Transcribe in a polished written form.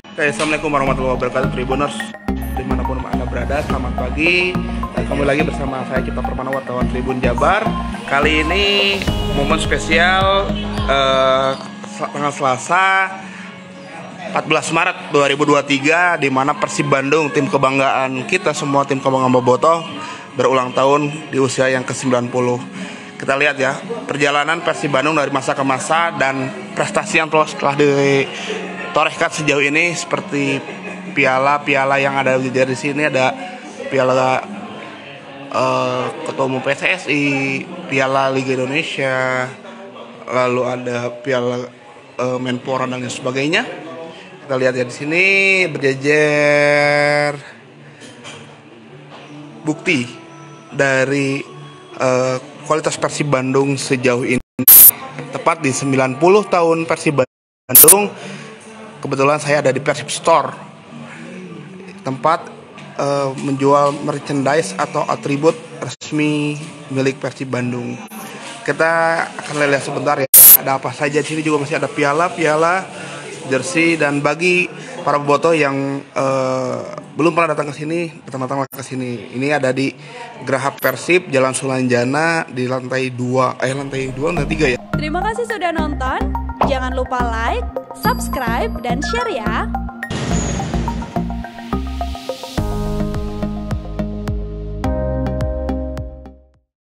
Oke, assalamualaikum warahmatullahi wabarakatuh Tribuners dimanapun Anda berada, selamat pagi. Dan kembali lagi bersama saya Cipta Permana, wartawan Tribun Jabar. Kali ini momen spesial tanggal Selasa 14 Maret 2023, di mana Persib Bandung, tim kebanggaan kita semua, tim kebanggaan Bobotoh, berulang tahun di usia yang ke-90. Kita lihat ya perjalanan Persib Bandung dari masa ke masa dan prestasi yang telah ditorehkan sejauh ini, seperti piala-piala yang ada di sini. Ada piala Ketua Umum PSSI, piala Liga Indonesia, lalu ada piala Menpora dan lain sebagainya. Kita lihat ya di sini berjejer bukti dari kualitas Persib Bandung sejauh ini. Tepat di 90 tahun Persib Bandung, kebetulan saya ada di Persib Store, tempat menjual merchandise atau atribut resmi milik Persib Bandung. Kita akan lihat sebentar ya, ada apa saja. Di sini juga masih ada piala-piala, jersey, dan bagi para bobotoh yang belum pernah datang ke sini, pertama-tama ke sini. Ini ada di Geraha Persib, Jalan Sulanjana, di lantai 2, lantai 3 ya. Terima kasih sudah nonton. Jangan lupa like, subscribe, dan share ya.